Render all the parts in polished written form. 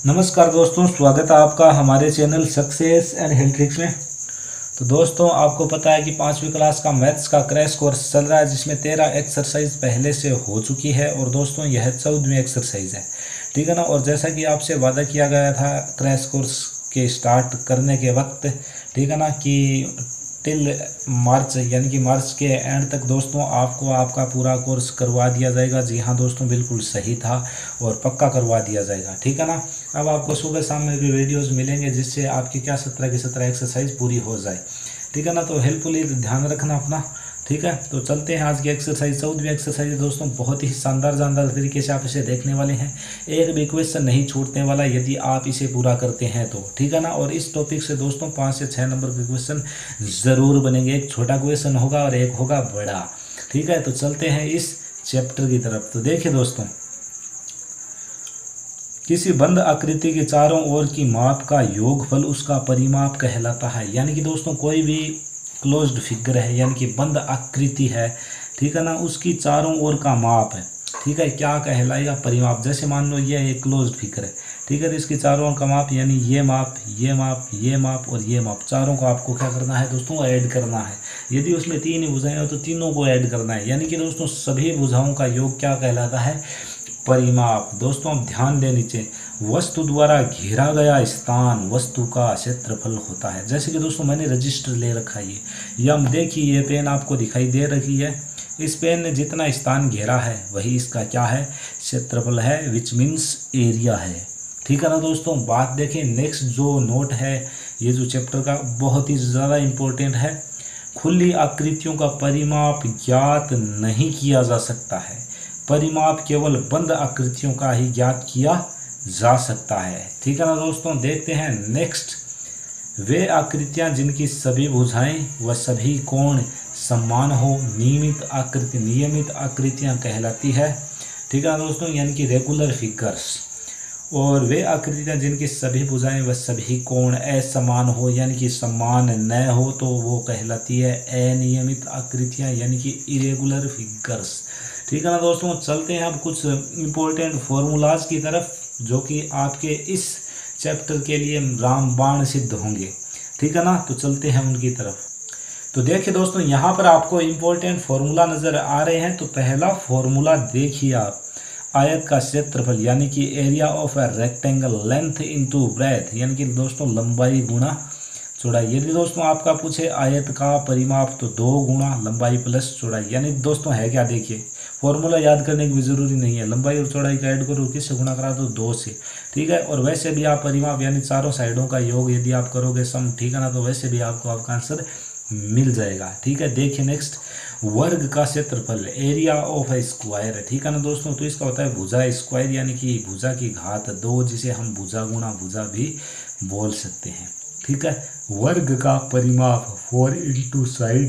नमस्कार दोस्तों, स्वागत है आपका हमारे channel success and health tricks में। तो दोस्तों, आपको पता है कि 5वीं क्लास का मैथ्स का क्रैश कोर्स चल रहा है, जिसमें 13 एक्सरसाइज पहले से हो चुकी है और दोस्तों यह 14वीं एक्सरसाइज है। ठीक है ना। और जैसा कि आपसे वादा किया गया था क्रैश कोर्स के स्टार्ट करने के वक्त, ठीक है ना, कि टिल मार्च यानी कि मार्च के एंड तक दोस्तों आपको आपका पूरा कोर्स करवा दिया जाएगा। जी हाँ दोस्तों, बिल्कुल सही था और पक्का करवा दिया जाएगा। ठीक है ना। अब आपको सुबह शाम में भी वीडियोस मिलेंगे, जिससे आपकी क्या 17 की 17 एक्सरसाइज पूरी हो जाए। ठीक है ना। तो हेल्पफुली ध्यान रखना अपना। ठीक है। तो चलते हैं आज की एक्सरसाइज। 14वीं एक्सरसाइज दोस्तों बहुत ही शानदार तरीके से आप इसे देखने वाले हैं। एक भी क्वेश्चन नहीं छूटने वाला यदि आप इसे पूरा करते हैं तो। ठीक है ना। और इस टॉपिक से दोस्तों 5 से 6 नंबर के क्वेश्चन ज़रूर बनेंगे। एक छोटा क्वेश्चन होगा और एक होगा बड़ा। ठीक है। तो चलते हैं इस चैप्टर की तरफ। तो देखिए दोस्तों, किसी बंद आकृति के चारों ओर की माप का योगफल उसका परिमाप कहलाता है। यानी कि दोस्तों कोई भी क्लोज्ड फिगर है, यानी कि बंद आकृति है, ठीक है ना, उसकी चारों ओर का माप है। ठीक है, क्या कहलाएगा? परिमाप। जैसे मान लो ये एक क्लोज्ड फिगर है, ठीक है, तो इसकी चारों ओर का माप यानी ये माप, ये माप, ये माप और ये माप, चारों को आपको क्या करना है दोस्तों? ऐड करना है। यदि उसमें 3 ही भुजाएं हो तो तीनों को ऐड करना है। यानी कि दोस्तों सभी भुजाओं का योग क्या कहलाता है? परिमाप। दोस्तों अब ध्यान दें नीचे, वस्तु द्वारा घेरा गया स्थान वस्तु का क्षेत्रफल होता है। जैसे कि दोस्तों मैंने रजिस्टर ले रखा है, ये हम देखिए, ये पेन आपको दिखाई दे रही है। इस पेन ने जितना स्थान घेरा है वही इसका क्या है? क्षेत्रफल है, विच मीन्स एरिया है। ठीक है ना दोस्तों। बात देखें, नेक्स्ट जो नोट है ये जो चैप्टर का बहुत ही ज़्यादा इम्पोर्टेंट है। खुली आकृतियों का परिमाप ज्ञात नहीं किया जा सकता है। परिमाप केवल बंद आकृतियों का ही ज्ञात किया जा सकता है। ठीक है ना दोस्तों। देखते हैं नेक्स्ट, वे आकृतियां जिनकी सभी भुजाएं व सभी कोण समान हो नियमित आकृतियां कहलाती है। ठीक है ना दोस्तों, यानी कि रेगुलर फिगर्स। और वे आकृतियां जिनकी सभी भुजाएं व सभी कोण असमान हो, यानी कि समान न हो, तो वो कहलाती है अनियमित आकृतियां, यानी कि इरेगुलर फिगर्स। ठीक है ना दोस्तों। चलते हैं अब कुछ इम्पोर्टेंट फॉर्मूलाज की तरफ, जो कि आपके इस चैप्टर के लिए रामबाण सिद्ध होंगे। ठीक है ना। तो चलते हैं उनकी तरफ। तो देखिए दोस्तों, यहाँ पर आपको इम्पोर्टेंट फॉर्मूला नज़र आ रहे हैं। तो पहला फॉर्मूला देखिए आप, आयत का क्षेत्रफल यानी कि area of a rectangle, length into breadth, यानी कि दोस्तों लंबाई गुणा चौड़ाई। यदि दोस्तों आपका पूछे आयत का परिमाप तो 2 गुणा लंबाई प्लस चौड़ाई। यानी दोस्तों है क्या? देखिए, फॉर्मूला याद करने की भी जरूरी नहीं है। लंबाई और चौड़ाई का ऐड करो, किससे गुणा करा दो? 2 से। ठीक है। और वैसे भी आप परिमाप यानी चारों साइडों का योग यदि आप करोगे सम, ठीक है ना, तो वैसे भी आपको आपका आंसर मिल जाएगा। ठीक है। देखिए नेक्स्ट, वर्ग का क्षेत्रफल, एरिया ऑफ ए स्क्वायर है। ठीक है ना दोस्तों। तो इसका होता है भुजा स्क्वायर, यानी कि भुजा की घात 2, जिसे हम भुजा गुणा भुजा भी बोल सकते हैं। ठीक है। वर्ग का परिमाप 4 इंटू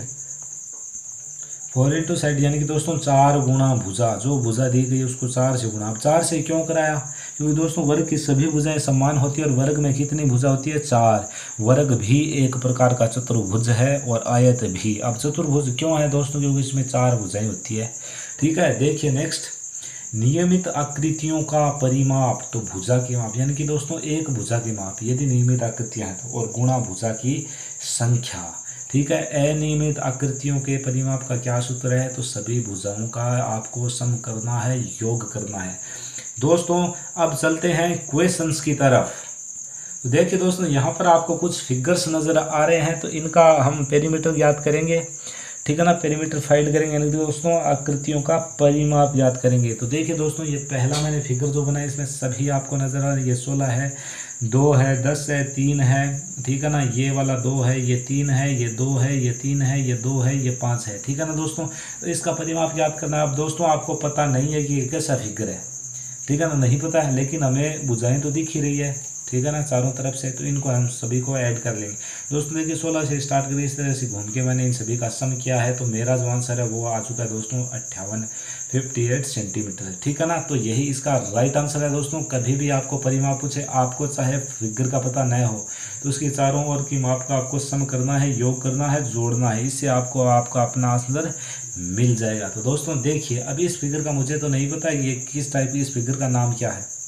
साइड, यानी कि दोस्तों 4 गुणा भुजा, जो भुजा दी गई उसको 4 से गुणा। अब 4 से क्यों कराया? क्योंकि दोस्तों वर्ग की सभी भुजाएं समान होती है और वर्ग में कितनी भुजा होती है? 4। वर्ग भी एक प्रकार का चतुर्भुज है और आयत भी। अब चतुर्भुज क्यों है दोस्तों? क्योंकि इसमें 4 भुजाएं होती है। ठीक है। देखिए नेक्स्ट, नियमित आकृतियों का परिमाप, तो भुजा की माप, यानी कि दोस्तों एक भुजा की माप यदि नियमित आकृतियां हैं तो, और गुणा भुजा की संख्या। ठीक है। अनियमित आकृतियों के परिमाप का क्या सूत्र है? तो सभी भुजाओं का आपको सम करना है, योग करना है। दोस्तों अब चलते हैं क्वेश्चंस की तरफ। तो देखिए दोस्तों, यहाँ पर आपको कुछ फिगर्स नज़र आ रहे हैं, तो इनका हम पेरीमीटर याद करेंगे। ठीक है ना। पेरीमीटर फाइंड करेंगे, यानी कि दोस्तों आकृतियों का परिमाप याद करेंगे। तो देखिए दोस्तों, ये पहला मैंने फिगर जो बनाया इसमें सभी आपको नज़र आ रही है। ये 16 है, 2 है, 10 है, 3 है। ठीक है ना। ये वाला 2 है, ये 3 है, ये 2 है, ये 3 है, ये 2 है, ये 5 है। ठीक है ना दोस्तों। तो इसका परिमाप याद करना है। अब दोस्तों आपको पता नहीं है कि ये कैसा फिगर है, ठीक है ना, नहीं पता है, लेकिन हमें भुजाएं तो दिख ही रही है, ठीक है ना, चारों तरफ से। तो इनको हम सभी को ऐड कर लेंगे। दोस्तों देखिए 16 से स्टार्ट करिए, इस तरह से घूम के मैंने इन सभी का सम किया है। तो मेरा जो आंसर है वो आ चुका है दोस्तों 58 सेंटीमीटर। ठीक है ना। तो यही इसका राइट आंसर है दोस्तों। कभी भी आपको परिमाप पूछे, आपको चाहे फिगर का पता न हो, तो उसकी चारों ओर की माप का आपको सम करना है, योग करना है, जोड़ना है। इससे आपको आपका अपना आंसर मिल जाएगा। तो दोस्तों देखिए, अभी इस फिगर का मुझे तो नहीं पता ये किस टाइप की, इस फिगर का नाम क्या है।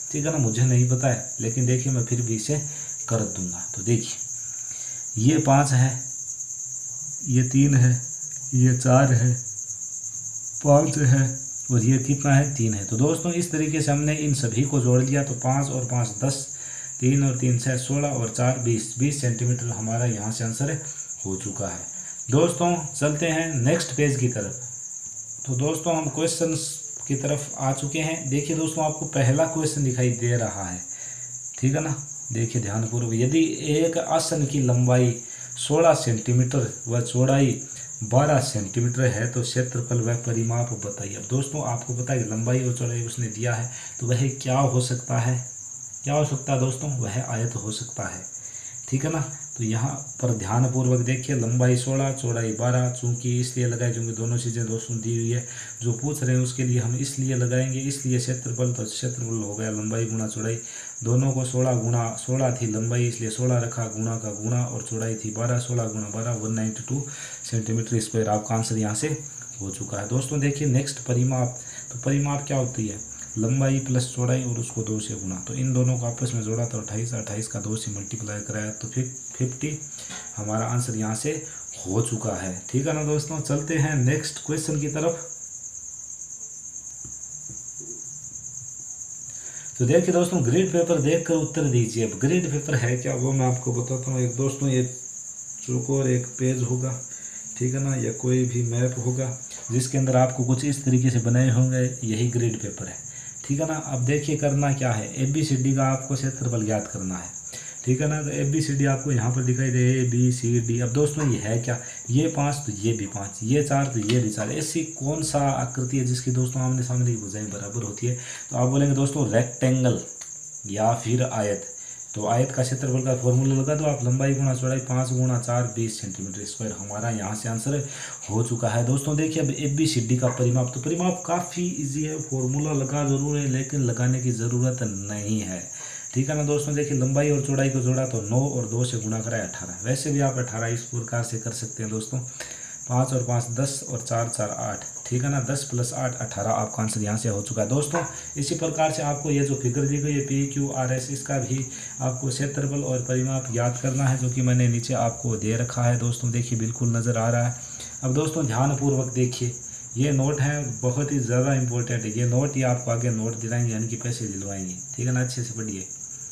ठीक है ना, मुझे नहीं पता है, लेकिन देखिए मैं फिर भी इसे कर दूंगा। तो देखिए ये 5 है, ये 3 है, ये 4 है, 5 है, और ये कितना है, 3 है। तो दोस्तों इस तरीके से हमने इन सभी को जोड़ लिया। तो 5 और 5 10, 3 और 3 6 16 और 4 20 सेंटीमीटर हमारा यहाँ से आंसर हो चुका है। दोस्तों चलते हैं नेक्स्ट पेज की तरफ। तो दोस्तों हम क्वेश्चन की तरफ आ चुके हैं। देखिए दोस्तों आपको पहला क्वेश्चन दिखाई दे रहा है, ठीक है ना, देखिए ध्यानपूर्वक। यदि एक आसन की लंबाई 16 सेंटीमीटर व चौड़ाई 12 सेंटीमीटर है तो क्षेत्रफल व परिमाप बताइए। अब दोस्तों आपको पता है लंबाई और चौड़ाई उसने दिया है, तो वह क्या हो सकता है, क्या हो सकता है दोस्तों, वह आयत हो सकता है, ठीक है ना। तो यहाँ पर ध्यानपूर्वक देखिए, लंबाई 16 चौड़ाई 12, चूंकि इसलिए लगाए क्योंकि दोनों चीज़ें दोस्तों दी हुई है, जो पूछ रहे हैं उसके लिए हम इसलिए लगाएंगे। इसलिए क्षेत्रफल, तो क्षेत्रफल हो गया लंबाई गुणा चौड़ाई, दोनों को 16 थी लंबाई इसलिए 16 रखा, गुणा का गुणा, और चौड़ाई थी 12, 16 गुणा 12 192 सेंटीमीटर स्क्वायर। आपका आंसर यहाँ से हो चुका है। दोस्तों देखिए नेक्स्ट परिमाप। तो परिमाप क्या होती है, लंबाई प्लस चौड़ाई और उसको 2 से गुना। तो इन दोनों को आपस में जोड़ा तो 28, 28 का 2 से मल्टीप्लाई कराया तो 50 हमारा आंसर यहाँ से हो चुका है, ठीक है ना दोस्तों। चलते हैं नेक्स्ट क्वेश्चन की तरफ। तो देखिए दोस्तों ग्रिड पेपर देखकर उत्तर दीजिए। अब ग्रिड पेपर है क्या, वो मैं आपको बताता हूँ। एक दोस्तों ये चौकोर एक पेज होगा, ठीक है ना, या कोई भी मैप होगा जिसके अंदर आपको कुछ इस तरीके से बनाए होंगे, यही ग्रिड पेपर है, ठीक है ना। अब देखिए करना क्या है, ABCD का आपको क्षेत्रफल ज्ञात करना है, ठीक है ना। तो ABCD आपको यहाँ पर दिखाई दे ABCD। अब दोस्तों ये है क्या, ये 5 तो ये भी 5, ये 4 तो ये भी 4। ऐसी कौन सा आकृति है जिसकी दोस्तों आमने सामने की भुजाएं बराबर होती है। तो आप बोलेंगे दोस्तों रेक्टेंगल या फिर आयत। तो आयत का क्षेत्रफल का फॉर्मूला लगा दो आप, लंबाई गुणा चौड़ाई 5 गुणा 4 20 सेंटीमीटर स्क्वायर हमारा यहाँ से आंसर हो चुका है। दोस्तों देखिए अब ABCD का परिमाप। तो परिमाप काफ़ी इजी है, फॉर्मूला लगा जरूर है लेकिन लगाने की ज़रूरत नहीं है, ठीक है ना दोस्तों। देखिए लंबाई और चौड़ाई को जोड़ा तो 9 और 2 से गुणा करा 18। वैसे भी आप 18 इस प्रकार से कर सकते हैं दोस्तों, 5 और 5 10 और 4 4 8, ठीक है ना, 10 + 8 18 आपका आंसर यहाँ से हो चुका है। दोस्तों इसी प्रकार से आपको ये जो फिगर दी गई है PQRS, इसका भी आपको क्षेत्रफल और परिमाप याद करना है, जो कि मैंने नीचे आपको दे रखा है। दोस्तों देखिए बिल्कुल नज़र आ रहा है। अब दोस्तों ध्यानपूर्वक देखिए, ये नोट है बहुत ही ज़्यादा इंपॉर्टेंट है। ये नोट ही आपको आगे नोट दिलाएंगे, यानी कि पैसे दिलवाएंगे, ठीक है ना। अच्छे से पढ़िए।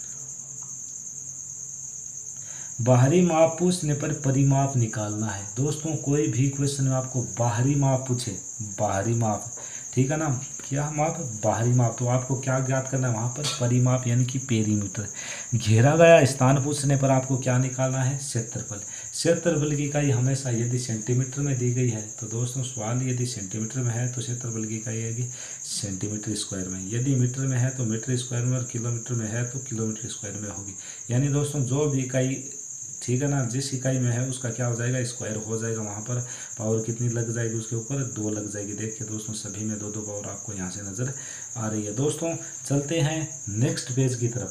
बाहरी माप पूछने पर परिमाप निकालना है। दोस्तों कोई भी क्वेश्चन में आपको बाहरी माप पूछे, बाहरी माप, ठीक है ना, क्या माप, बाहरी माप, तो आपको क्या ज्ञात करना है वहाँ पर, परिमाप यानी कि पेरीमीटर। घेरा गया स्थान पूछने पर आपको क्या निकालना है, क्षेत्रफल। क्षेत्रफल की इकाई हमेशा यदि सेंटीमीटर में दी गई है तो दोस्तों सवाल यदि सेंटीमीटर में है तो क्षेत्रफल की इकाई आएगी सेंटीमीटर स्क्वायर में, यदि मीटर में है तो मीटर स्क्वायर में, और किलोमीटर में है तो किलोमीटर स्क्वायर में होगी। यानी दोस्तों जो भी इकाई, ठीक है ना, जिस इकाई में है उसका क्या हो जाएगा, स्क्वायर हो जाएगा। वहाँ पर पावर कितनी लग जाएगी, उसके ऊपर 2 लग जाएगी। देखिए दोस्तों सभी में 2 2 पावर आपको यहाँ से नज़र आ रही है। दोस्तों चलते हैं नेक्स्ट पेज की तरफ।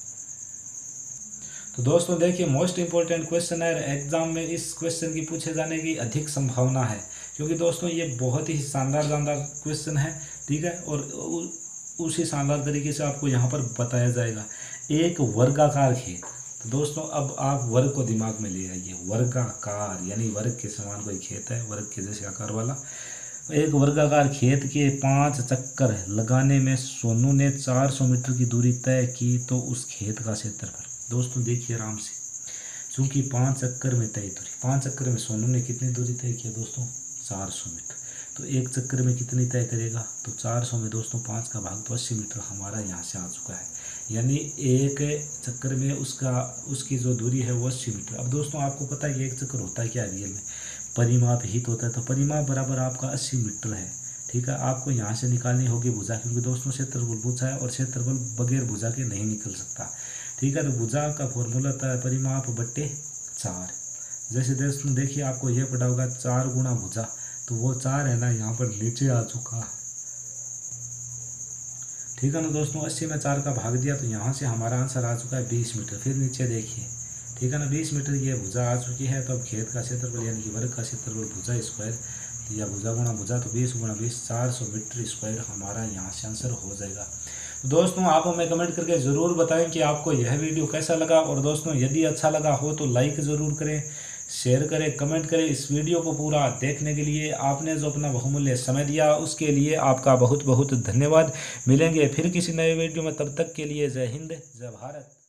तो दोस्तों देखिए मोस्ट इंपॉर्टेंट क्वेश्चन है एग्जाम में, इस क्वेश्चन की पूछे जाने की अधिक संभावना है, क्योंकि दोस्तों ये बहुत ही शानदार क्वेश्चन है, ठीक है। और उसी शानदार तरीके से आपको यहाँ पर बताया जाएगा। एक वर्गाकार खेत। तो दोस्तों अब आप वर्ग को दिमाग में ले आइए, वर्गाकार यानी वर्ग के समान कोई खेत है, वर्ग के जैसे आकार वाला। एक वर्गाकार खेत के 5 चक्कर लगाने में सोनू ने 400 मीटर की दूरी तय की, तो उस खेत का क्षेत्रफल। दोस्तों देखिए आराम से, चूंकि 5 चक्कर में तय दूरी, 5 चक्कर में सोनू ने कितनी दूरी तय किया दोस्तों, 400 मीटर। तो एक चक्कर में कितनी तय करेगा, तो 400 में दोस्तों 5 का भाग तो 80 मीटर हमारा यहाँ से आ चुका है। यानी एक चक्कर में उसकी जो दूरी है वो 80 मीटर। अब दोस्तों आपको पता है ये एक चक्कर होता है क्या रियल में, परिमाप ही तो होता है। तो परिमाप बराबर आपका 80 मीटर है, ठीक है। आपको यहाँ से निकालनी होगी भुजा, क्योंकि दोस्तों क्षेत्रफल पूछा है और क्षेत्रफल बगैर भुजा के नहीं निकल सकता, ठीक है। तो भुजा का फॉर्मूला था परिमाप बट्टे 4। जैसे दोस्तों देखिए आपको यह पड़ा होगा 4 गुणा भुजा, तो वो 4 है ना यहाँ पर नीचे आ चुका है, ठीक है ना दोस्तों। 80 में 4 का भाग दिया तो यहाँ से हमारा आंसर आ चुका है 20 मीटर। फिर नीचे देखिए, ठीक है ना, 20 मीटर ये भुजा आ चुकी है। तो अब खेत का क्षेत्रफल यानी कि वर्ग का क्षेत्रफल भुजा स्क्वायर या भुजा गुणा भुजा, तो 20 गुणा 20 400 मीटर स्क्वायर हमारा यहाँ से आंसर हो जाएगा। दोस्तों आप हमें कमेंट करके ज़रूर बताएं कि आपको यह वीडियो कैसा लगा, और दोस्तों यदि अच्छा लगा हो तो लाइक ज़रूर करें, शेयर करें, कमेंट करें। इस वीडियो को पूरा देखने के लिए, आपने जो अपना बहुमूल्य समय दिया उसके लिए आपका बहुत बहुत धन्यवाद। मिलेंगे फिर किसी नए वीडियो में, तब तक के लिए जय हिंद, जय भारत।